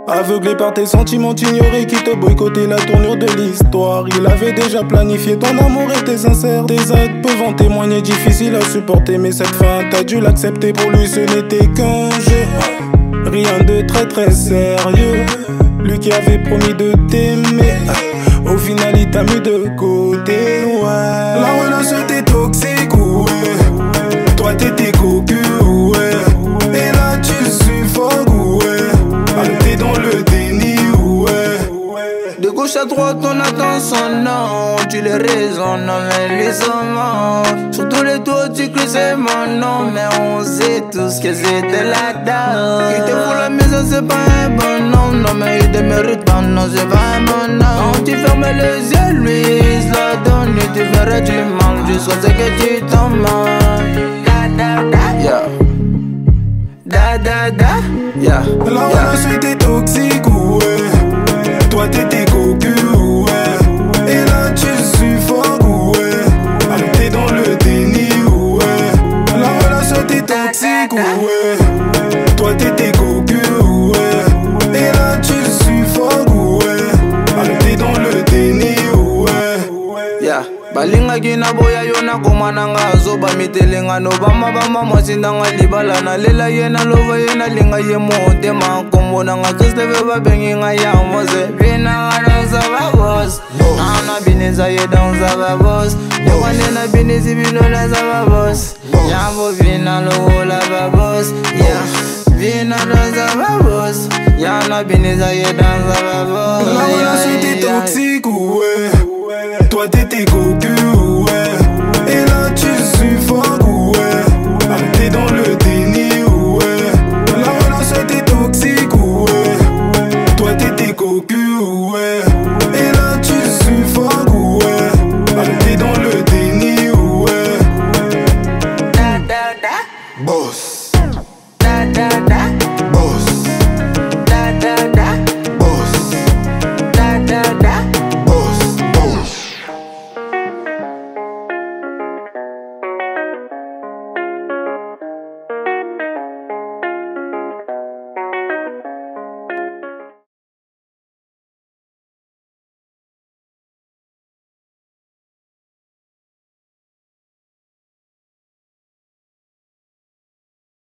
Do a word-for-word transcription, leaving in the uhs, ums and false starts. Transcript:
Aveuglé par tes sentiments, t'ignorais qui te boycottait la tournure de l'histoire. Il avait déjà planifié ton amour était sincère. Tes actes peuvent en témoigner, difficile à supporter. Mais cette fin, t'as dû l'accepter, pour lui ce n'était qu'un jeu. Rien de très très sérieux. Lui qui avait promis de t'aimer, au final il t'a mis de côté, ouais. La relation était toxique, ouais. Toi t'étais cocu, ouais. Et là tu suffoques, ouais. Alors t'es dans le déni, ouais. De gauche à droite on attend son nom. Tu les raisonnes, mais les hommes. Sur tous les toits tu cries c'est mon nom. Mais on sait tous que c'était la dame. Il te fout la maison c'est pas un bon nom. Non mais il te mérite pas, non c'est pas un bon nom. Quand tu fermes les yeux lui il se la donne. Et tu ferais du mal jusqu'à ce que tu t'en manges. Da da da, yeah. Da da da, yeah. La relation était toxique, ouais. Toi t'étais cocu, ouais. Et là tu suffoques, ouais. Alors t'es dans le déni, ouais. La relation était toxique, ouais. Toi t'étais cocu, ouais. Et là tu suffoques, ouais. Alors t'es dans le déni, ouais. Yeah. Balinga kina boya yona komana nga zoba mitelenga no bama bama mwasinda nga libala na lela yena lova yena linga ye monte ma kombona nga Christophe ba bengi nga ya mose bina nga za ba boss ana bineza ye down za ba boss yo wanena binezi binona za ba boss yambo bina lo la ba boss yeah bina za ba boss yana bineza ye down za ba boss. La relation était toxique, ouais. Toi t'étais cocu, ouais. Et là tu